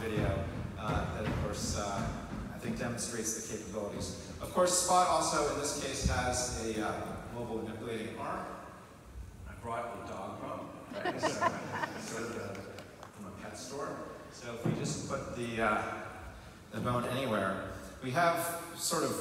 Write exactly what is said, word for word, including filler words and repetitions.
video uh, that, of course, uh, I think demonstrates the capabilities. Of course, Spot also, in this case, has a uh, mobile manipulating arm. I brought a dog bone, right? So, sort of a, from a pet store. So if we just put the, uh, the bone anywhere, we have sort of